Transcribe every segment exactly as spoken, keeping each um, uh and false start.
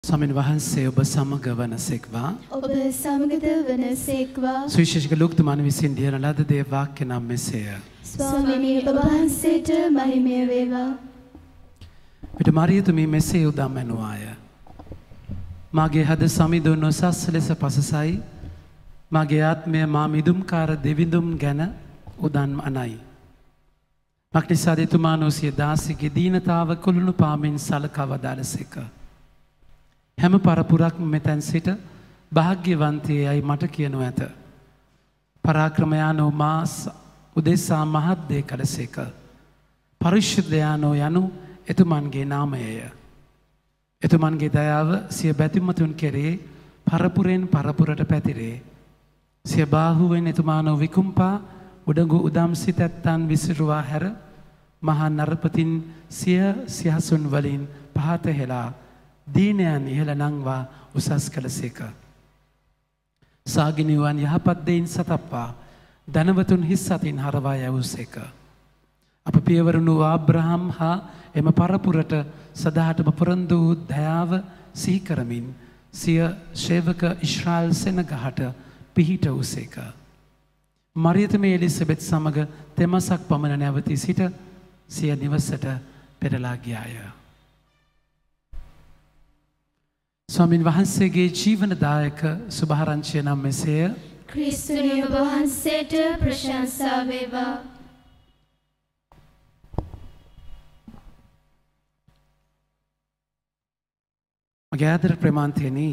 ස්වාමීන් වහන්සේ ඔබ සමග වනසේක්වා ඔබ සමගද වනසේක්වා සුවිශේෂක ලෝකතුමාණන් විසින් දියන ලද දේ වාක්‍ය නම් මෙසේය. ස්වාමීනි ඔබ වහන්සේට මහිමය වේවා. පිට මරියතුමී මෙසේ උදම්මනුවාය. මාගේ හද සමිඳුන් නොසස් ලෙස පසසයි. මාගේ ආත්මය මා මිදුම්කාර දෙවිඳුම් ගැන උදන් අනයි. මක්නිසාද එතුමා නොසිය දාසිගේ දීනතාව කුළුණු පාමින් සලකා වදාළසේක. හැම පරපුරක් මෙතැන් සිට භාග්‍යවන්තයයි මට කියනු ඇත. පරාක්‍රමයානෝ මාස් උදෙසා මහත් දේ කළසේක. පරිශුද්ධයානෝ යනු එතුමන්ගේ නාමයය. එතුමන්ගේ දයාව සිය බැතිමතුන් කෙරේ පරපුරෙන් පරපුරට පැතිරේ. සිය බාහුවෙන් එතුමානෝ විකුම්පා උඩඟු උදම් සිතැත්තන් විසිරුවා හැර මහා නරපතින් සිය සිහසුන් වලින් පහත හෙලා දීනයන් ඉහළ නංවා උසස් කළසේක. සාගිනිවන් යහපත් දෙයින් සතප්පා ධනවතුන් හිස් අතින් හරවා යවුසේක. අප පියවරුණු ආබ්‍රහම් හා එම පරපුරට සදාහටම පොරොන්දු වූ දයාව සිහි කරමින් සිය ශ්‍රේවක ඉශ්‍රායල් සෙනගහට පිහිට වූසේක. මරියතමේ එලිසබෙත් සමග තෙමසක් පමණ නැවතී සිට සිය නිවසට පෙරලා ගියාය. ස්වාමීන් වහන්සේගේ ජීවනදායක සුභාරංචිය නම් මෙසේය. ක්‍රිස්තුනි ඔබ වහන්සේට ප්‍රශංසා වේවා. මගේ ආදර ප්‍රේමාන්තයනි,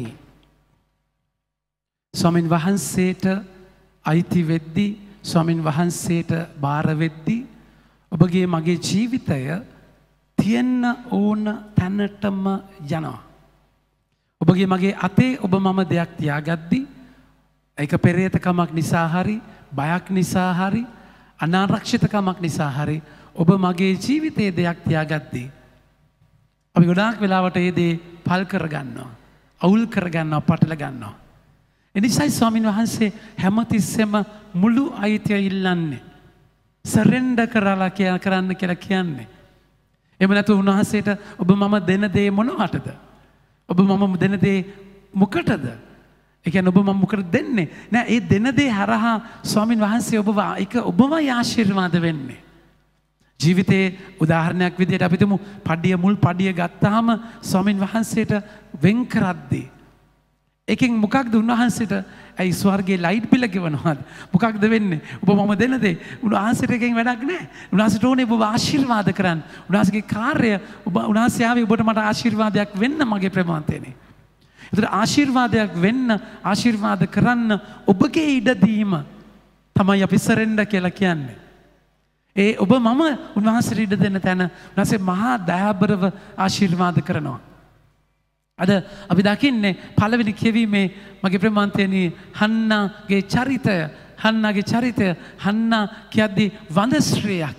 ස්වාමීන් වහන්සේට අයිති වෙද්දී, ස්වාමීන් වහන්සේට බාර වෙද්දී ඔබගේ මගේ ජීවිතය තියෙන්න ඕන තැනටම යනවා. ඔබගේ මගේ අතේ ඔබ මම දෙයක් තියාගද්දී ඒක පෙරේතකමක් නිසා හරි, බයක් නිසා හරි, අනාරක්ෂිතකමක් නිසා හරි ඔබ මගේ ජීවිතයේ දෙයක් තියාගද්දී අපි ගොඩාක් වෙලාවට ඒ දේ පල් කරගන්නවා, අවුල් කරගන්නවා, පටල ගන්නවා. එනිසායි ස්වාමීන් වහන්සේ හැමතිස්සෙම මුළු අයිතිය ඉල්ලන්නේ, සරෙන්ඩර් කරලා කරන්න කියලා කියන්නේ. එහෙම නැතු උන්වහන්සේට ඔබ මම දෙන දේ මොනවටද? ඔබ මම දෙන දේ මොකටද? ඒ කියන්නේ ඔබ මම මොකටද දෙන්නේ? නෑ, ඒ දෙන දේ හරහා ස්වාමින් වහන්සේ ඔබව ඒක ඔබමයි ආශිර්වාද වෙන්නේ. ජීවිතයේ උදාහරණයක් විදිහට අපි තුමු පඩිය මුල් පඩිය ගත්තාම ස්වාමින් වහන්සේට වෙන් කරද්දී එකෙන් මොකක්ද උන්වහන්සේට ඇයි ස්වර්ගයේ ලයිට් බිල ගෙවනවද? මොකක්ද වෙන්නේ? ඔබ මම දෙන දේ උන්වහන්සේට එකෙන් වැඩක් නැහැ. උන්වහන්සේට ඕනේ ඔබව ආශිර්වාද කරන්න. උන්වහන්සේගේ කාර්යය ඔබ උන්වහන්සේ ආවේ ඔබට මට ආශිර්වාදයක් වෙන්න මගේ ප්‍රේමාන්තයනේ. ඒතර ආශිර්වාදයක් වෙන්න, ආශිර්වාද කරන්න ඔබගේ ඉඩ දීම තමයි අපි සරෙන්ඩර් කියලා කියන්නේ. ඒ ඔබ මම උන්වහන්සේට ඉඩ දෙන්න තැන උන්වහන්සේ මහා දයාබරව ආශිර්වාද කරනවා. අද අපි දකින්නේ පළවෙනි කියවීමේ මගේ ප්‍රේමාන්තයනි හන්නාගේ චරිතය. හන්නාගේ චරිතය හන්නා කියද්දී වඳශ්‍රියක්.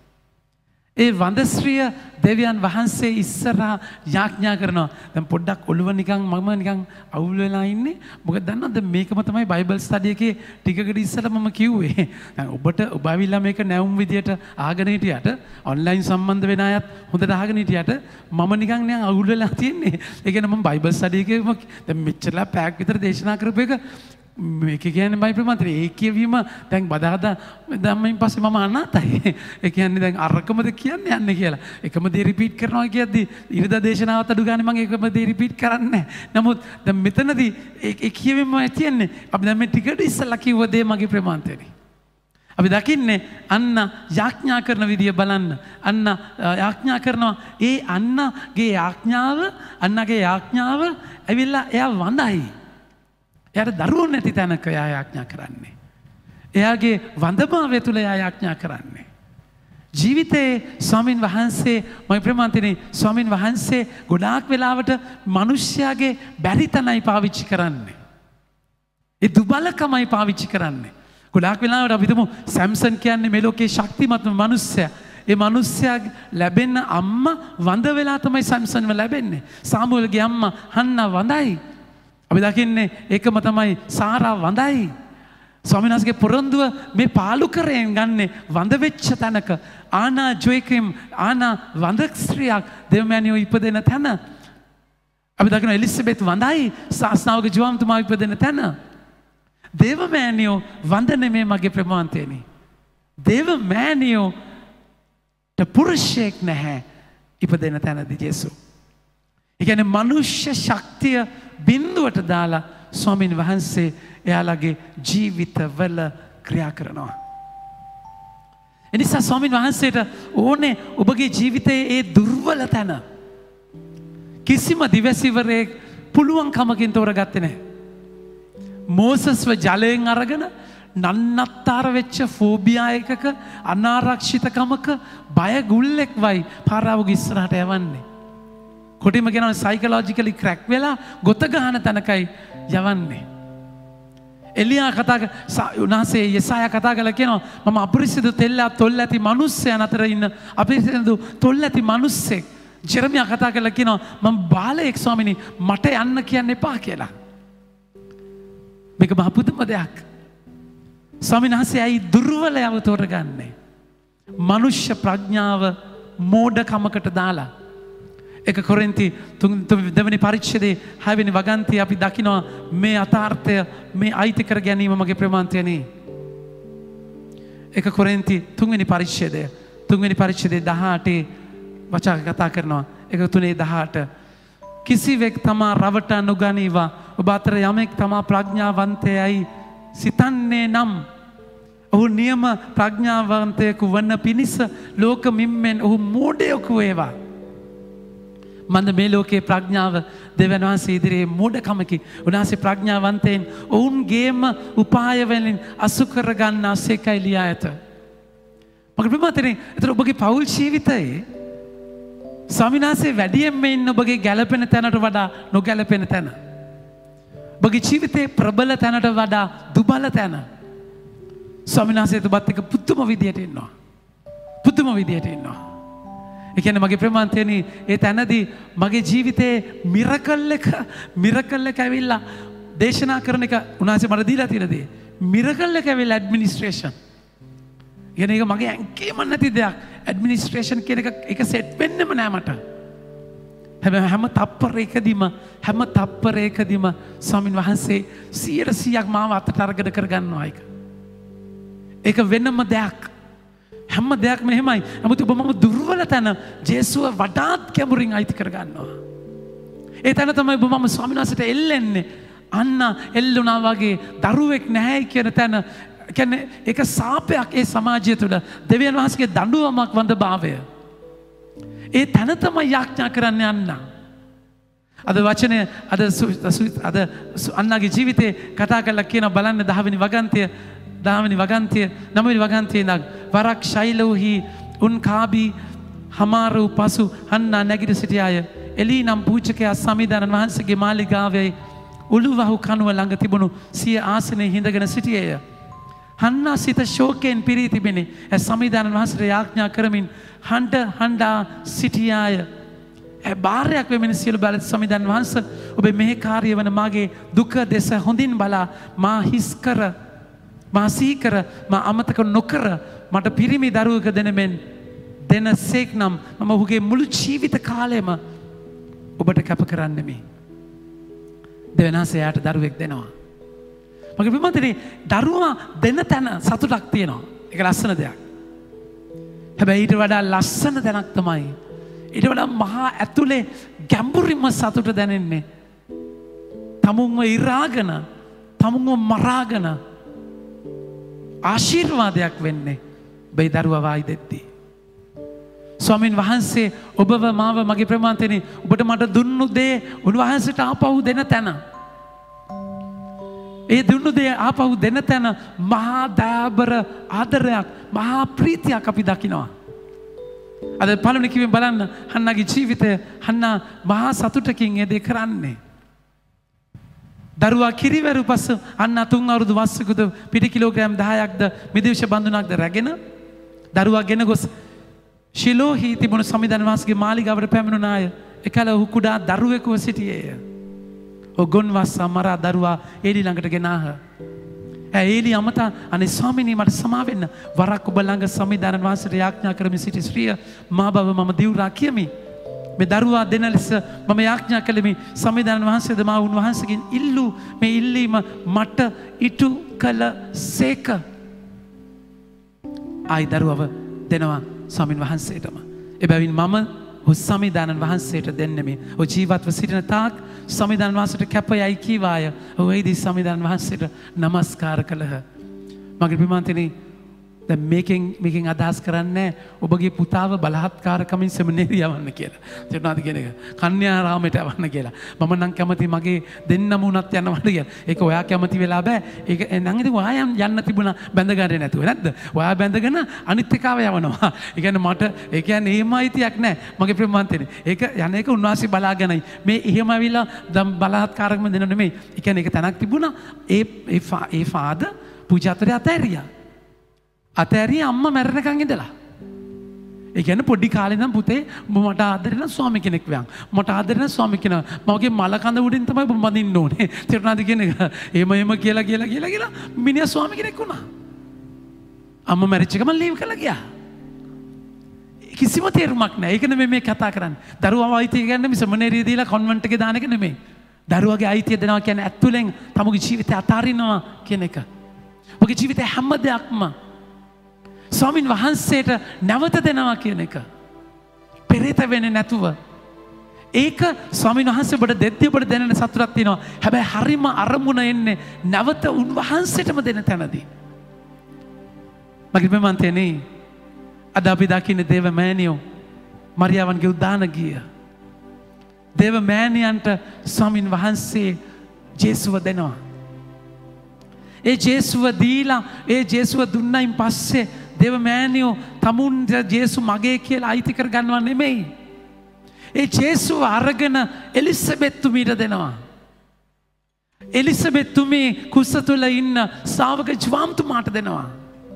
ඒ වඳශ්‍රිය දෙවියන් වහන්සේ ඉස්සරහා යාඥා කරනවා. දැන් පොඩ්ඩක් ඔළුව නිකන් මම නිකන් අවුල් වෙලා ඉන්නේ. මොකද දන්නවද මේකම තමයි බයිබල් ස්ටඩි එකේ ටිකකට ඉස්සෙල්ලා මම කිව්වේ. දැන් ඔබට ඔබ අවිලා මේක නැවුම් විදියට අහගෙන හිටියට ඔන්ලයින් සම්බන්ධ වෙන අයත් හොඳට අහගෙන හිටියට මම නිකන් නිකන් අවුල් වෙලා තියෙන්නේ. ඒ කියන්නේ මම බයිබල් ස්ටඩි එකේ දැන් මෙච්චරලා පැයක් විතර දේශනා කරපු එක මේක කියන්නේ මයි ප්‍රමාන්තරේ ඒ කියවීම දැන් බදාදා ධම්මෙන් පස්සේ මම අනාතයි. ඒ කියන්නේ දැන් අරකමද කියන්නේ යන්නේ කියලා. එකම දේ රිපීට් කරනවා කියද්දි ඉරිදා දේශනාවත් අඩු ගානේ මම එකම දේ රිපීට් කරන්නේ නැහැ. නමුත් දැන් මෙතනදී ඒ කියවීමම තියෙන්නේ අපි දැන් මේ ටිකට ඉස්සලා කිව්ව දේ මගේ ප්‍රමාන්තරේ. අපි දකින්නේ අන්න යාඥා කරන විදිය බලන්න. අන්න යාඥා කරනවා. ඒ අන්නගේ යාඥාව අන්නගේ යාඥාව ඇවිල්ලා එයා වඳයි. එයාට දරුවෝ නැති තැනක එයා යාඥා කරන්නේ. එයාගේ වඳභාවය තුළ එයා යාඥා කරන්නේ. ජීවිතයේ ස්වාමින් වහන්සේ මගේ ප්‍රේමාන්තනේ ස්වාමින් වහන්සේ ගොඩාක් වෙලාවට මිනිස්යාගේ බැරි තැනයි පාවිච්චි කරන්නේ. ඒ දුබලකමයි පාවිච්චි කරන්නේ. ගොඩාක් වෙලාවට අපි හිතමු සැම්සන් කියන්නේ මේ ලෝකේ ශක්තිමත්ම මිනිස්සයා. ඒ මිනිස්සයා ලැබෙන්න අම්මා වඳ වෙලා තමයි සැම්සන්ව ලැබෙන්නේ. සාමුවෙල්ගේ අම්මා හන්නා වඳයි. අපි දකින්නේ ඒකම තමයි සාරා වඳයි. ස්වාමීන් වහන්සේගේ පොරොන්දුව මේ පාලු කරයෙන් ගන්නේ වඳ වෙච්ච තැනක. ආනා ජොයිකිම් ආනා වඳ ස්ත්‍රියක් දෙව්මෑණියෝ ඉපදෙන තැන අපි දකින එලිසබෙත් වඳයි ශාස්ත්‍රාවක ජීවන්තුමා ඉපදෙන තැන. දේව මෑණියෝ වඳනේ මේ මගේ ප්‍රමාන්තේනි. දේව මෑණියෝට පුරුෂයෙක් නැහැ ඉපදෙන තැනදී ජේසු. ඒ කියන්නේ මනුෂ්‍ය ශක්තිය බිඳුවට දාලා ස්වාමීන් වහන්සේ එයාලගේ ජීවිතවල ක්‍රියා කරනවා. එනිසා ස්වාමීන් වහන්සේට ඕනේ ඔබගේ ජීවිතයේ ඒ දුර්වල තැන කිසිම දිවැසිවරයෙක් පුළුවන් කමකින් තෝරගත්තේ නැහැ. මෝසස්ව ජලයෙන් අරගෙන නන්නත්තර වෙච්ච ෆෝබියා එකක අනාරක්ෂිතකමක බය ගුල්ලෙක් වයි පාරාවගේ ඉස්සරහට යවන්නේ. කොටිම කියනවා සයිකොලොජිකලි ක්‍රැක් වෙලා ගොත ගහන තැනකයි යවන්නේ. එලියා කතා උන්වහන්සේ යෙසායා කතා කළා කියනවා මම අපරිසිදු තෙල්ල තොල් ඇති මිනිස්සයන් අතර ඉන්න අපරිසිදු තොල් ඇති මිනිස්සෙක්. ජෙරමියා කතා කළා කියනවා මම බාලයෙක් ස්වාමිනී මට යන්න කියන්න එපා කියලා. මේක මහ පුදුම දෙයක්. ස්වාමීන් වහන්සේ ඇයි දුර්වලයව තෝරගන්නේ? මනුෂ්‍ය ප්‍රඥාව මෝඩකමකට දාලා. එක කොරින්ති දෙවෙනි පරිච්ඡේදයේ හයවෙනි වගන්තිය අපි දකිනවා මේ අතාර්ථය මේ අයිති කර ගැනීම මගේ ප්‍රමාන්තයනේ. එක කොරින්ති තුන්වෙනි පරිච්ඡේදය තුන්වෙනි පරිච්ඡේදයේ දහඅටේ වචන කතා කරනවා. එක තුනේ දහඅට කිසිවෙක් තමා රවටා නොගනීවා ඔබ අතර යමෙක් තමා ප්‍රඥාවන්තයයි සිතන්නේ නම් ඔහු නියම ප්‍රඥාවන්තයෙකු වන පිණිස ලෝක මිම්මෙන් ඔහු මෝඩයෙකු වේවා. මන්ද මේ ලෝකයේ ප්‍රඥාව දෙවියන් වහන්සේ ඉදිරියේ මෝඩකමකි. උන්වහන්සේ ප්‍රඥාවන්තයින් ඔවුන්ගේම උපාය වලින් අසු කර ගන්නා සේකයි ලියා ඇත. මගේ ප්‍රමාතනේ ඒතර ඔබගේ පෞල් ජීවිතයේ ස්වාමිනාසේ වැඩියෙන්ම ඉන්න ඔබගේ ගැළපෙන තැනට වඩා නොගැළපෙන තැන. ඔබගේ ජීවිතයේ ප්‍රබල තැනට වඩා දුබල තැන. ස්වාමිනාසේට ඔබත් එක්ක පුදුම විදියට ඉන්නවා. පුදුම විදියට ඉන්නවා. ඒ කියන්නේ මගේ ප්‍රමාන්තේනි ඒ තැනදී මගේ ජීවිතයේ මිරකල් එක මිරකල් එක ඇවිල්ලා දේශනා කරන එක උනාසේ මට දීලා තියෙන දේ. මිරකල් එක ඇවිල්ලා ඇඩ්මිනිස්ට්‍රේෂන්. කියන එක මගේ ඇඟේම නැති දෙයක්. ඇඩ්මිනිස්ට්‍රේෂන් කියන එක එක සෙට් වෙන්නෙම නෑ මට. හැබැයි හැම තප්පරයකදීම හැම තප්පරයකදීම ස්වාමින් වහන්සේ සියයට සියයක් මාව අතට අරගෙන කරගන්නවා ඒක. ඒක වෙනම දෙයක්. හැම දෙයක්ම එහෙමයි. නමුත් ඔබ මම දුර්වල තැන ජේසුව වඩාත් කැඹුරින් අයිති කරගන්නවා. ඒ තැන තමයි ඔබ මම ස්වාමීන් වහන්සේට එල්ලෙන්නේ. අන්න එල්ලුණා වගේ දරුවෙක් නැහැයි කියන තැන කියන්නේ ඒක සාපයක් ඒ සමාජය තුළ දෙවියන් වහන්සේගේ දඬුවමක් වඳ භාවය. ඒ තැන තමයි යාඥා කරන්න යන්න. අද වචනය අද අද අන්නගේ ජීවිතේ කතා කරලා කියන බලන්න දහවෙනි වගන්තිය දහවෙනි වගන්තිය නවවෙනි වගන්තියේ ඉඳන් වරක් ශෛලෝහි උන් කාබි හමාරු පසු හන්නා නැගිට සිටියාය. එලී නම් පූජකයා සමිදානන් වහන්සේගේ මාලිගාවේ උළුවහු කනුව ළඟ තිබුණු සිය ආසනයේ හිඳගෙන සිටියේය. හන්නා සිත ශෝකයෙන් පිරී තිබෙනේ. ඒ සමිදානන් වහන්සේට යාඥා කරමින් හඬ හඬා සිටියාය. ඒ බාරයක් වෙමින් සියලු බල සමිදානන් වහන්සේ ඔබේ මෙහි කාර්ය වන මාගේ දුක දෙස හොඳින් බලා මා හිස් කර මා සීකර මා අමතක නොකර මට පිරිමි දරුවෙක දෙනෙමින් දෙනසේක් නම් මම ඔහුගේ මුළු ජීවිත කාලයම ඔබට කැප කරන්නෙමි. දෙවියන් වහන්සේ යාට දරුවෙක් දෙනවා. මගේ පින්වත්නි දරුවා දෙන තැන සතුටක් තියෙනවා. ඒක ලස්සන දෙයක්. හැබැයි ඊට වඩා ලස්සන තැනක් තමයි ඊට වඩා මහා ඇතුලේ ගැඹුරින්ම සතුට දැනෙන්නේ. තමුන්ව ඉරාගෙන තමුන්ව මරාගෙන ආශිර්වාදයක් වෙන්නේ බයි දරුවා වායි දෙද්දී. ස්වාමීන් වහන්සේ ඔබව මාව මගේ ප්‍රමාන්තනේ ඔබට මට දුන්නු දේ උන්වහන්සේට ආපහු දෙන තැන. ඒ දුන්නු දේ ආපහු දෙන තැන මහා දයාබර ආදරයක් මහා ප්‍රීතියක් අපි දකිනවා. අද පළවෙනි කිව්වෙන් බලන්න හන්නගේ ජීවිතය හන්න මහා සතුටකින් ඒ දේ කරන්නේ. දරුවා කිරිවැරු පස්ස අන්න තුන් අවුරුදු වස්සකුද පිටි කිලෝග්‍රෑම් දහයක්ද මිදිවිෂ බඳුනක්ද රැගෙන දරුවා ගෙන ගොස් ශිලෝහි තිබුණු සමිදාන වහන්සේගේ මාලිගාවට පැමිණුණාය. එකල ඔහු කුඩා දරුවෙකුව සිටියේය. ඔහු ගොන්වස්සා මරා දරුවා ඒලි ළඟට ගෙනාහ. ඈ ඒලි අමතා අනේ ස්වාමිනී මට සමා වෙන්න වරක් ඔබ ළඟ සමිදාන වහන්සේට යාඥා කරමින් සිටි ශ්‍රිය මා බව මම දිවුරා කියමි. මේ දරුවා දෙන ලෙස මම යාඥා කළේ මේ සම්විධාන වහන්සේද මා උන්වහන්සේගෙන් ඉල්ලූ මේ ඉල්ලීම මට ඉටු කළ සේක. ආයි දරුවව දෙනවා ස්වාමින් වහන්සේටම. එබැවින් මම ඔහු සම්විධාන වහන්සේට දෙන්නේ මේ ඔහු ජීවත්ව සිටින තාක් සම්විධාන වහන්සේට කැපයයි කීවාය. ඔහු එයිදී සම්විධාන වහන්සේට නමස්කාර කළහ. මගේ ප්‍රියමන්තනි දැන් මේකෙන් මේකෙන් අදහස් කරන්නේ ඔබගේ පුතාව බලහත්කාරකමින් සෙමිනේරිය යවන්න කියලා. තේරුණාද කියන එක? කන්‍යාරාමයට යවන්න කියලා. මම නම් කැමති මගේ දෙන්නම උනත් යනවාට කියලා. ඒක ඔයා කැමති වෙලා බෑ. ඒක නම් ඉතින් ඔයා යන්න තිබුණා බැඳ ගන්න නැතුව නැද්ද? ඔයා බැඳගෙන අනිත් එකාව යවනවා. ඒ කියන්නේ මට ඒ කියන්නේ එහෙම අයිතියක් නැහැ. මගේ ප්‍රේමවන්තනේ. ඒක යන එක උන්වහන්සේ බලාගෙනයි. මේ එහෙම ඇවිල්ලා බලහත්කාරකම දෙන්න නෙමෙයි. ඒ කියන්නේ ඒක තැනක් තිබුණා. ඒ ඒ ඒ ෆාදර් පූජාතරය අතෑරියා. අතෑරිය අම්මා මැරෙනකන් ඉඳලා. ඒ කියන්නේ පොඩි කාලේ නම් පුතේ මට ආදරේ නම් ස්වාමි කෙනෙක් වයන්. මට ආදරේ නම් ස්වාමි කෙනා. මගේ මල කඳ උඩින් තමයි ඔබ බඳින්න ඕනේ. තේරුණාද කියන එක? එහෙම එහෙම කියලා කියලා කියලා කියලා මිනිහා ස්වාමි කෙනෙක් වුණා. අම්මා මැරිච්ච ගමන් ලීව් කරලා ගියා. කිසිම තේරුමක් නැහැ. ඒක නෙමෙයි මේ කතා කරන්නේ. දරුවව අයිතිය ගන්න මිස මොනේරිය දීලා කොන්වෙන්ට් එකේ දාන එක නෙමෙයි. දරුවගේ අයිතිය දෙනවා කියන්නේ ඇතුලෙන් තමුගේ ජීවිතය අතාරිනවා කියන එක. ඔබගේ ජීවිතේ හැම දෙයක්ම ස්වාමින් වහන්සේට නැවත දෙනවා කියන එක. පෙරේත වෙන්නේ නැතුව. ඒක ස්වාමින් වහන්සේ ඔබට දෙද්දී ඔබට දැනෙන සතුටක් තියෙනවා. හැබැයි හරිම අරමුණ එන්නේ නැවත උන්වහන්සේටම දෙන තැනදී. මගේ ප්‍රේමන්තයනේ අද අපි දකින්නේ දේව මෑණියෝ මරියාවන්ගේ උදාන ගිය. දේව මෑණියන්ට ස්වාමින් වහන්සේ ජේසුව දෙනවා. ඒ ජේසුව දීලා ඒ ජේසුව දුන්නයින් පස්සේ දේව මෑණියෝ තමුන් ජේසු මගේ කියලා අයිති කර ගන්නව නෙමෙයි. ඒ ජේසුව අරගෙන එලිසබෙත් තුමීට දෙනවා. එලිසබෙත් තුමී කුස තුල ඉන්න ශ්‍රාවක ජ්වාම්තුමාට දෙනවා.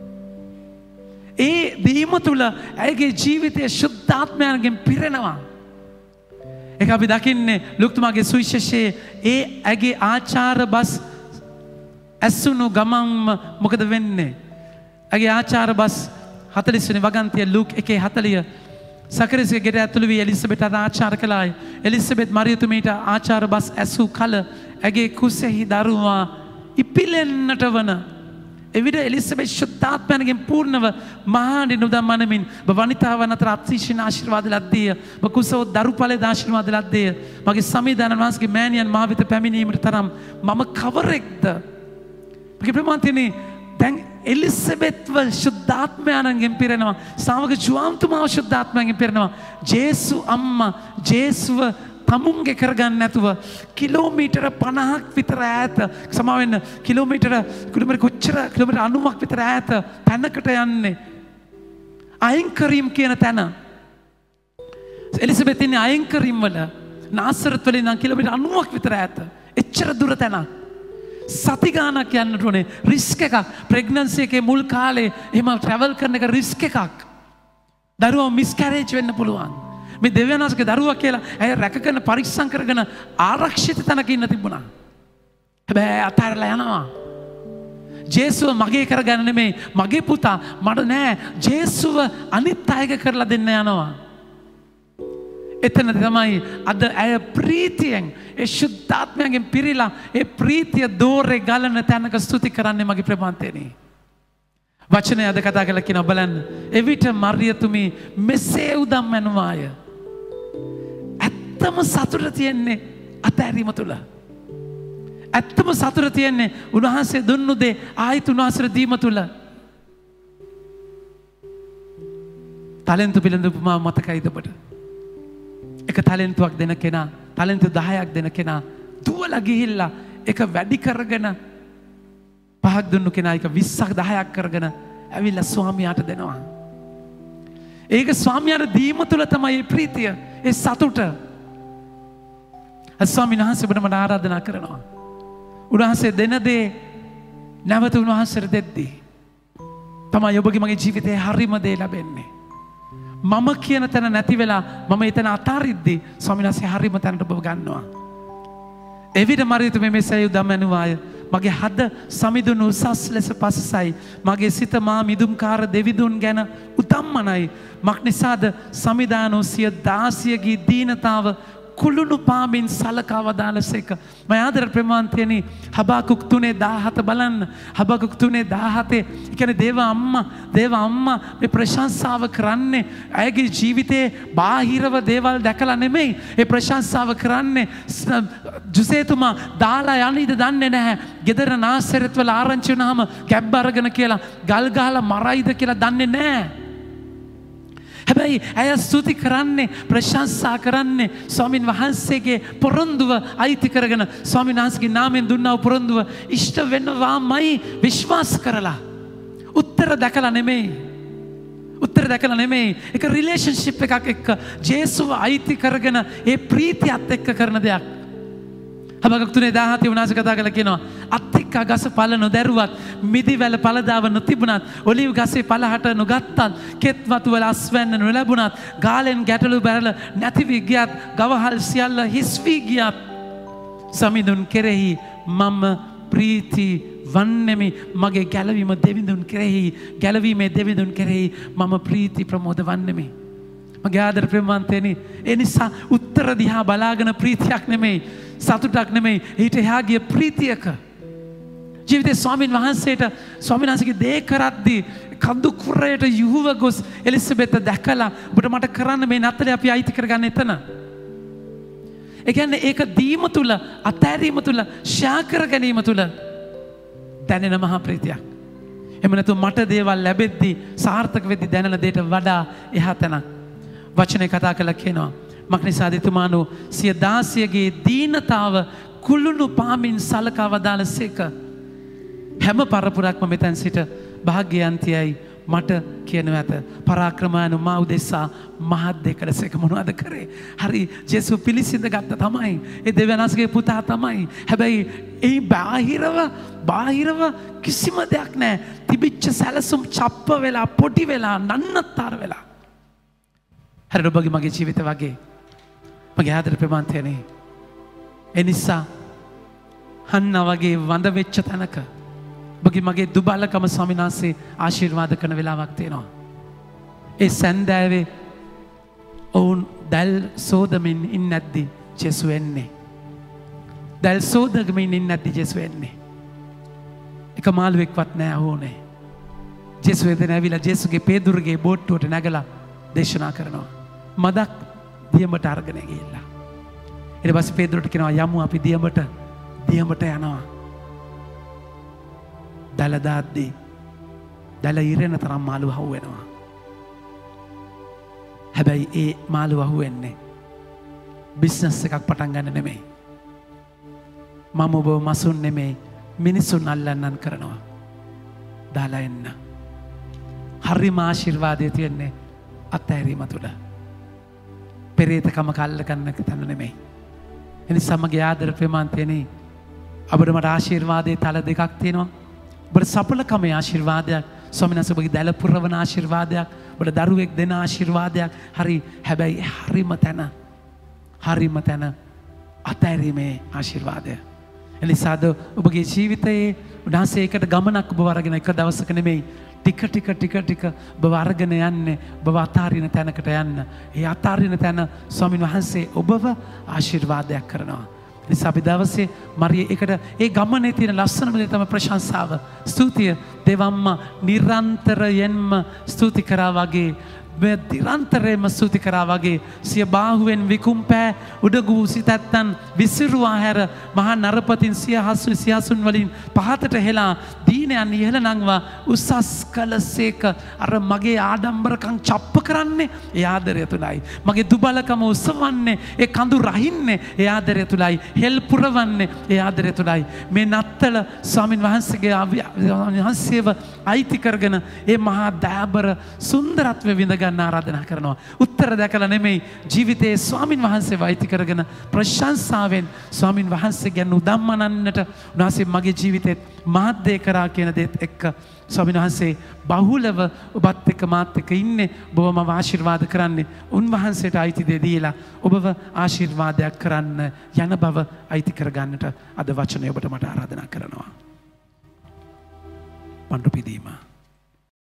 ඒ දීම තුල ඇයගේ ජීවිතය ශුද්ධාත්මයන්ගෙන් පිරෙනවා. ඒක අපි දකින්නේ ලුක්තුමාගේ සුවිශේෂයේ ඒ ඇගේ ආචාර බස් ඇසුණු ගමන්ම මොකද වෙන්නේ? ඇගේ ආචාර බස් හතළිස් වෙනි වගන්තිය ලූක් එකේ හතළිය සකරිස්ගේ ගෙට ඇතුළු වී එලිසබෙත් ආචාර කළාය. එලිසබෙත් මරියතුමීට ආචාර බස් ඇසූ කල ඇගේ කුසෙහි දරුවා ඉපිලෙන්නට වන එවිට එලිසබෙත් ශුද්ධාත්මයන්ගෙන් පූර්ණව මහානි නුදම්මනමින් වනිතාවන් අතර අතිශයින් ආශිර්වාද ලද්දේය. කුසව දරුපලේ ආශිර්වාද ලද්දේය. මගේ සමිදාන වහන්සේගේ මෑණියන් මා වෙත පැමිණීමට තරම් මම කවරෙක්ද? මගේ ප්‍රමාන්තිනේ දැන් එලිසබෙත්ව ශුද්ධාත්මයන්ගෙන් පිරෙනවා. ශ්‍රාවක ජුවාම්තුමාව ශුද්ධාත්මයන්ගෙන් පිරෙනවා. ජේසු අම්මා ජේසුව තමුන්ගේ කරගන්න නැතුව කිලෝමීටර පනහක් විතර ඈත සමාවෙන්න කිලෝමීටර කිලෝමීටර කොච්චර කිලෝමීටර අනූවක් විතර ඈත තැනකට යන්නේ. අයින්කරීම් කියන තැන. එලිසබෙත් ඉන්නේ අයින්කරීම් වල නාසරත් වල ඉඳන් කිලෝමීටර අනූවක් විතර ඈත. එච්චර දුර තැනක්. සති ගානක් යන්නට ඕනේ. රිස්ක් එකක්. ප්‍රෙග්නන්සි එකේ මුල් කාලේ එහෙම ට්‍රැවල් කරන එක රිස්ක් එකක්. දරුවා මිස්කැරේජ් වෙන්න පුළුවන්. මේ දෙවියන් වහන්සේගේ දරුවා කියලා ඇය රැකගෙන පරිස්සම් කරගෙන ආරක්ෂිත තැනක ඉන්න තිබුණා. හැබැයි අතාරලා යනවා. ජේසුව මගේ කරගන්න නෙමෙයි මගේ පුතා මට නෑ ජේසුව අනිත් අයගේ කරලා දෙන්න යනවා. එතන තමයි අද ඇය ප්‍රීතියෙන් ඒ ශුද්ධාත්මයෙන් පිරීලා ඒ ප්‍රීතිය දෝරේ ගලන තැනක ස්තුති කරන්නේ මගේ ප්‍රේමන්තේනේ. වචනය අද කතා කරලා කියන බලන්න. එවිට මරියතුමී මෙසේ උදම් මැනුවාය. ඇත්තම සතුට තියෙන්නේ අතෑරීම තුල. ඇත්තම සතුට තියෙන්නේ උන්වහන්සේ දුන්නු දේ ආයිත් උන්වහන්සේට දීම තුල. තාලෙන්තු පිළිඳ උපමාව මතකයිද ඔබට? එක තාලෙන්තුවක් දෙන කෙනා තාලෙන්තු දහයක් දෙන කෙනා දුවලා ගිහිල්ලා ඒක වැඩි කරගෙන පහක් දුන්නු කෙනා එක විස්සක් දහයක් කරගෙන ඇවිල්ලා ස්වාමියාට දෙනවා. ඒක ස්වාමියාට දීම තුළ තමයි මේ ප්‍රීතිය, ඒ සතුට. ස්වාමීන් වහන්සේ ඔබට මට ආරාධනා කරනවා. උන්වහන්සේ දෙන දේ නැවත උන්වහන්සේට දෙද්දී තමයි ඔබගේ මගේ ජීවිතේ හරිම දේ ලැබෙන්නේ. මම කියන තැන නැති වෙලා මම එතන අතාරිද්දී ස්වාමීන් වහන්සේ හරිම තැනට ඔබ ගන්නවා. එවිට මරියතුමී මෙසේ උදම් මැනුවාය. මගේ හද සමිඳුන් උසස් ලෙස පසසයි. මගේ සිත මා මිදුම්කාර දෙවිඳුන් ගැන උතම්මනයි. මක් නිසාද සමිදානෝ සිය දාසියගේ දීනතාව කුළුණු පාමින් සලකා වදාළසේක. මම ආදර ප්‍රේමාන්තයනි හබකුක් තුනේ දාහත බලන්න. හබකුක් තුනේ දාහතේ ඒ කියන්නේ දේව අම්මා දේව අම්මා මේ ප්‍රශංසාව කරන්නේ ඇයගේ ජීවිතේ බාහිරව දේවල් දැකලා නෙමෙයි. ඒ ප්‍රශංසාව කරන්නේ ජුසේතුමා දාලා යන්නේද දන්නේ නැහැ. ගෙදර නාසරෙත් වල ආරංචි වුණාම කැබ් අරගෙන කියලා ගල් ගහලා මරයිද කියලා දන්නේ නැහැ. හැබැයි ඇය ස්තුති කරන්නේ ප්‍රශංසා කරන්නේ ස්වාමින් වහන්සේගේ පොරොන්දුව අයිති කරගෙන ස්වාමින් වහන්සේගේ නාමයෙන් දුන්නා වූ පොරොන්දුව ඉෂ්ට වෙනවාමයි විශ්වාස කරලා. උත්තර දැකලා නෙමෙයි. උත්තර දැකලා නෙමෙයි. ඒක රිලේෂන්ෂිප් එකක් එක්ක ජේසුව අයිති කරගෙන ඒ ප්‍රීතියත් එක්ක කරන දෙයක්. හබකුක් තුනේ දාහතේ උනාස කතා කරලා කියනවා අත්තික්කා ගස පල නොදැරුවත් මිදිවැල පළදාව නොතිබුණත් ඔලිව් ගසේ පළහට නොගත්තත් කෙත් වතු වල අස්වැන්න නොලැබුණත් ගාලෙන් ගැටලු බැරල නැති වී ගියත් ගවහල් සියල්ල හිස් වී ගියත් සමිඳුන් කෙරෙහි මම ප්‍රීති වන්නෙමි. මගේ ගැලවීම දෙවිඳුන් කෙරෙහි ගැලවීමේ දෙවිඳුන් කෙරෙහි මම ප්‍රීති ප්‍රමෝද වන්නෙමි. මගේ ආදර ප්‍රේමවන්තයනි ඒ නිසා උත්තර දිහා බලාගෙන ප්‍රීතියක් නෙමෙයි සතුටක් නෙමෙයි ඊට එහා ගිය ප්‍රීතියක ජීවිතේ ස්වාමින් වහන්සේට ස්වාමීන් වහන්සේගේ දේ කරද්දී කඳු කුරයට යුහුව ගොස් එලිසබෙත දැකලා ඔබට මට කරන්න මේ නත්තලේ අපි අයිති කරගන්න එතන. ඒ කියන්නේ ඒක දීම තුල අතෑරීම තුල ෂෙයා කර ගැනීම තුල දැනෙන මහා ප්‍රීතියක්. එහෙම නැතු මට දේවල් ලැබෙද්දී සාර්ථක වෙද්දී දැනෙන දෙයට වඩා එහා තැනක්. වචනේ කතා කළා කියනවා මක් නිසාද එතුමානෝ සිය දාසියගේ දීනතාව කුළුණු පාමින් සලකා වදාළසේක. හැම පරපුරක්ම මෙතැන් සිට භාග්‍යයන්තියයි මට කියනවා ඇත. පරාක්‍රමයන් මා උදෙසා මහත් දේ කළසේක. මොනවද කරේ? හරි ජේසුස් පිළිසිඳ ගත්ත තමයි. ඒ දෙවියන්සේගේ පුතා තමයි. හැබැයි ඒ බාහිරව බාහිරව කිසිම දෙයක් නැහැ. තිබිච්ච සැලසුම් චප්ප වෙලා පොටි වෙලා නන්නත්තර වෙලා. හරි ඔබගේ මගේ ජීවිත වගේ මගේ ආදර ප්‍රේමන්තයනි එනිසා හන්නා වගේ වඳ වෙච්ච තැනක ඔබගේ මගේ දුබලකම ස්වාමීන් වහන්සේ ආශිර්වාද කරන වෙලාවක් තියෙනවා. ඒ සන්දෑවේ ඔවුන් දැල් සෝදමින් ඉන්නේ නැද්දි ජේසු එන්නේ. දැල් සෝදමින් ඉන්නේ නැද්දි ජේසු එන්නේ. එක මාළුවෙක්වත් නැහැ ඕනේ. ජේසු එදෙන ඇවිල්ලා ජේසුගේ පේදුරුගේ බෝට්ටුවට නැගලා දේශනා කරනවා. මදක් දියඹට අරගෙන ගිහිල්ලා. ඊට පස්සේ පේදුරුට කියනවා යමු අපි දියඹට දියඹට යනවා. දැල දාද්දී දැල ඉරෙන තරම් මාළු හවු වෙනවා. හැබැයි ඒ මාළු අහු වෙන්නේ බිස්නස් එකක් පටන් ගන්න නෙමෙයි. මම ඔබ මසුන් නෙමෙයි මිනිසුන් අල්ලන්නන් කරනවා. දාලා එන්න. හරිම ආශිර්වාදය තියෙන්නේ අත්හැරීම තුළ. පෙරේතකම කල්ල ගන්න තැන නෙමෙයි. එනිසා මගේ ආදර ප්‍රේමාන්තයනි අපිට මට ආශිර්වාදයේ තල දෙකක් තියෙනවා. ඔබට සඵලකමේ ආශිර්වාදයක්, ස්වාමීන් වහන්සේ ඔබගේ දැල පුරවන ආශිර්වාදයක්, ඔබට දරුවෙක් දෙන ආශිර්වාදයක්. හරි හැබැයි හරිම තැන හරිම තැන අත්හැරීමේ ආශිර්වාදය. එනිසාද ඔබගේ ජීවිතයේ උන්වහන්සේ එකට ගමනක් ඔබ වරගෙන එක දවසක නෙමෙයි ටික ටික ටික ටික ඔබ අරගෙන යන්නේ ඔබ අතාරින තැනකට යන්න. ඒ අතාරින තැන ස්වාමීන් වහන්සේ ඔබව ආශිර්වාදයක් කරනවා. නිසා අපි දවසේ මරිය එකට ඒ ගමනේ තියෙන ලස්සනම දේ තමයි ප්‍රශංසාව. ස්තුතිය දෙවම්මා නිරන්තරයෙන්ම ස්තුති කරා වගේ මේ නිරන්තරයෙන්ම ස්තුති කරා වගේ සිය බාහුවෙන් විකුම්පෑ උඩගු සිතැත්තන් විසිරුවා හැර මහා නරපතින් සියහසු සියහසුන් වලින් පහතට හෙලා දීනයන් ඉහළ නංවා උසස් කළසේක. අර මගේ ආඩම්බරකම් චප්ප කරන්නේ ඒ ආදරය තුලයි. මගේ දුබලකම උසවන්නේ ඒ කඳු රහින්නේ ඒ ආදරය තුලයි. හෙල් පුරවන්නේ ඒ ආදරය තුලයි. මේ නත්තල ස්වාමින් වහන්සේගේ වහන්සේ වහන්සේව අයිති කරගෙන ඒ මහා දයාබර සුන්දරත්වය විඳ ගන්න ආරාධනා කරනවා. උත්තර දැකලා නෙමෙයි ජීවිතයේ ස්වාමින් වහන්සේව අයිති කරගෙන ප්‍රශංසාවෙන් ස්වාමින් වහන්සේ ගැන උදම්මනන්නට උන්වහන්සේ මගේ ජීවිතේත් මහත් දේ කරා කියන දේත් එක්ක ස්වාමීන් වහන්සේ බහුලව ඔබත් එක්ක මාත් එක්ක ඉන්නේ. ඔබව මම ආශිර්වාද කරන්නේ උන්වහන්සේට අයිති දේ දීලා ඔබව ආශිර්වාදයක් කරන්න යන බව අයිති කරගන්නට අද වචනය ඔබට මට ආරාධනා කරනවා. පඬු පිදීම